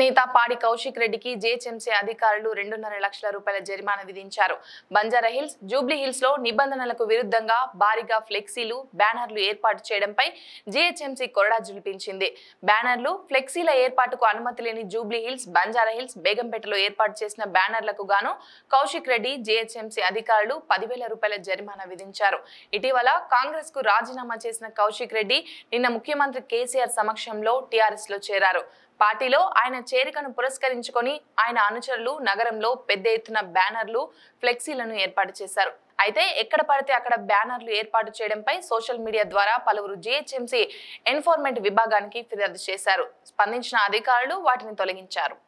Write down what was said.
నేత పాడి కౌశిక్ రెడ్డికి జీహెచ్ఎంసీ అధికారులు 2.5 లక్షల రూపాయల జరిమానా విధించారు. బంజారా హిల్స్, జూబ్లీ హిల్స్ లో నిబంధనలకు విరుద్ధంగా భారీగా ఫ్లెక్సీలు, బ్యానర్లు ఏర్పాటు చేయడంపై జీహెచ్ఎంసీ కొరడా జులిపించింది. బ్యానర్లు, ఫ్లెక్సీల ఏర్పాటుకు అనుమతి లేని జూబ్లీ హిల్స్, బంజారా హిల్స్, బేగంపేటలో ఏర్పాటు చేసిన బ్యానర్లకు గాను కౌశిక్ రెడ్డి, జీహెచ్ఎంసీ అధికారులు 10,000 రూపాయల జరిమానా విధించారు. ఇటీవల కాంగ్రెస్ కు రాజీనామా చేసిన కౌశిక్ రెడ్డి నిన్న ముఖ్యమంత్రి కేసీఆర్ సమక్షంలో టీఆర్ఎస్ లో చేరారు. పార్టీలో ఆయన చేరికను పురస్కరించుకొని ఆయన అనుచరులు నగరంలో పెద్ద ఎత్తున బ్యానర్లు, ఫ్లెక్సీలను ఏర్పాటు చేశారు. అయితే ఎక్కడ పడితే అక్కడ బ్యానర్లు ఏర్పాటు చేయడంపై సోషల్ మీడియా ద్వారా పలువురు జీహెచ్ఎంసీ ఎన్ఫోర్స్మెంట్ విభాగానికి ఫిర్యాదు చేశారు. స్పందించిన అధికారులు వాటిని తొలగించారు.